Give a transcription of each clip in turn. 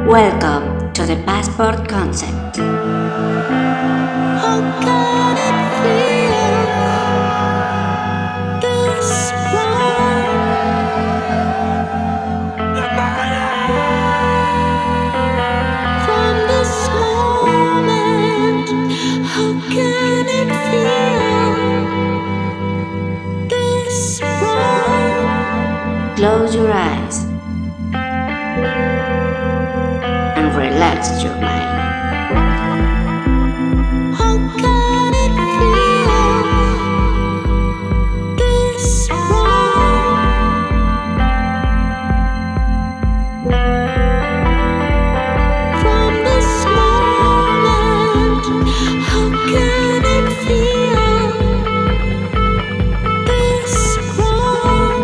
Welcome to the passport concept. How can it feel this wrong? From this moment, how can it feel this wrong? Close your eyes and relax your mind. How can it feel this wrong? From this moment, how can it feel this wrong?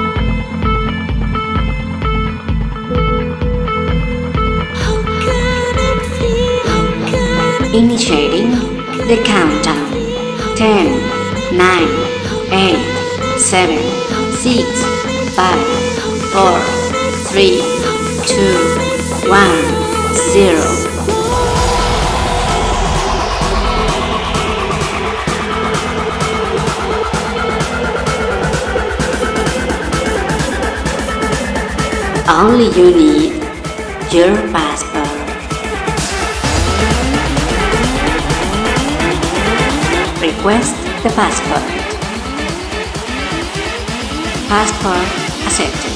How can it feel? How can it Initiating the countdown. 10, 9, 8, 7, 6, 5, 4, 3, 2, 1, 0. Only you need your passport. Request the passport. Passport accepted.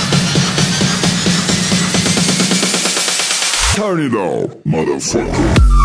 Turn it on, motherfucker.